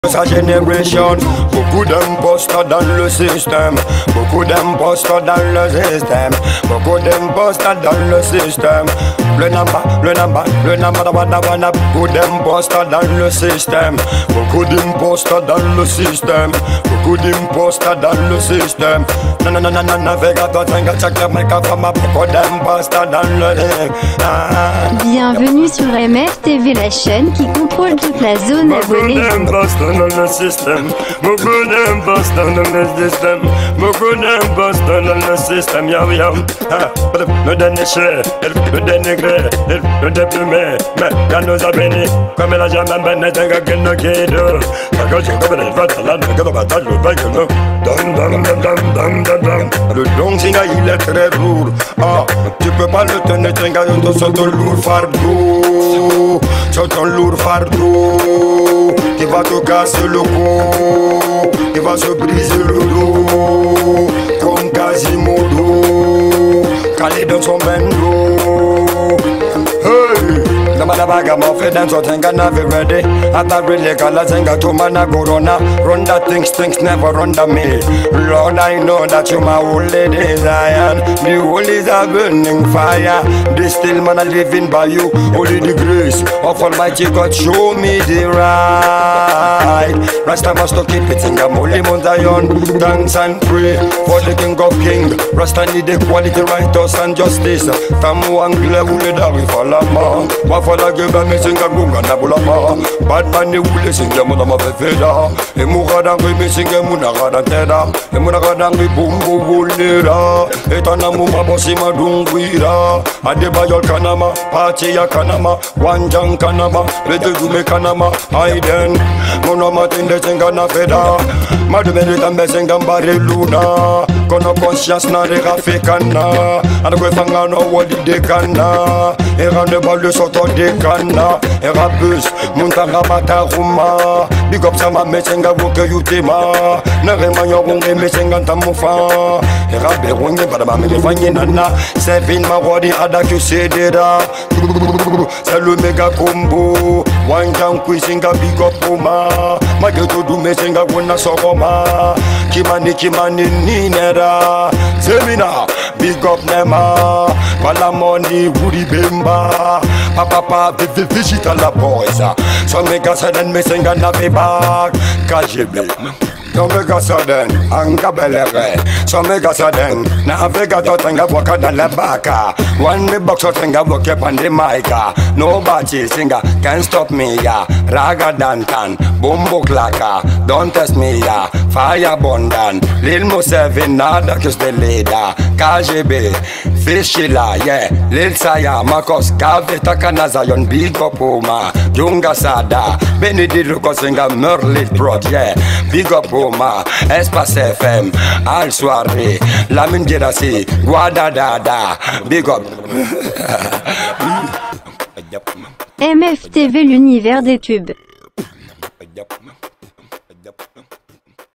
Sa génération, beaucoup d'imposteurs dans le système, beaucoup d'imposteurs dans le système, beaucoup d'imposteurs dans le système. Le namba, beaucoup d'imposteurs dans le système, beaucoup d'imposteurs dans le système, beaucoup d'imposteurs dans le système. Non, navigateur, beaucoup d'imposteurs dans le système. Bienvenue sur MFTV, la chaîne qui contrôle toute la zone abonnée. Dans le système, beaucoup d'imposteurs dans le système, beaucoup d'imposteurs dans le système, le déniché, le dénigré, le déplumé, mais quand nous a béni, comme elle a jamais béni, t'as qu'à nous guider. Quand j'ai comme les vaches, là, nous avons battu le bac, le don, il est très lourd. Ah, tu peux pas le tenir, t'as qu'à nous sur ton lourd fardeau, sur ton lourd fardeau. Qui va te casser le cou, qui va se briser le dos, comme Quasimodo, calé dans son bendo. Hey! Baga mo fe dance or think I never ready. After really color think I to man I go run that things never run to me. Lord, I know that you my holy desire. The holy is a burning fire. This still man I living by you. Only the grace of Almighty God show me the right. Rasta must to keep it in the holy Mount Zion. Dance and pray for the King of Kings. Rasta need equality, righteousness and justice. Tamu angle ule dawi falama. Wafala geba mesinga gunga na bulama. Bad man ule singa muna mafefeda. Emuga dangi mesinga muna gada teda. Emuna gada dangi bumbu bulera. Etana muma bosi madungwira. Adebayol kanama, party ya kanama, wanjang kanama, rejedume kanama, Aiden. Muna matinde singa na feda. Madumere tambe singa mbare luna. Kono conscience na rega fekana. Adakwe fanga no wadi dekana. Era ne balle soto dekana. Era bus, muntanga mataruma. Big up sama mesenga woke yutema. Narema yogunge mesenga ntamufa. Era berunge badama mele nana. Sevin mawadi adaku sedera. C'est le méga combo. Wanjang kwisinga big up uma. Mageto du mesenga wona sokoma. Kimani ninera. Semina big up nema. Palamoni wuri bemba. Papa visita la boys. So mega sudden mesenga na be back. KGB. So mega sudden, anga belere. So mega sudden, na vega totenga waka da la baka. One me box totenga woke pan the mica. Nobody singer can stop me ya. Raga dantan, bumbo klaka. Don't test me ya. Fire bondan, Lil Mo 7 nada que the leader. KGB, Fishila, yeah. Lil Saya, Marcos, Kavita Kanazayon, Big Up Oma, Junga Sada, Benedict Kosinga, Merlit Prod, yeah. Big Up Oma, Espace FM, Al Soirée, Lamine Girassi, Guadadada, Big Up. MFTV, l'univers des tubes.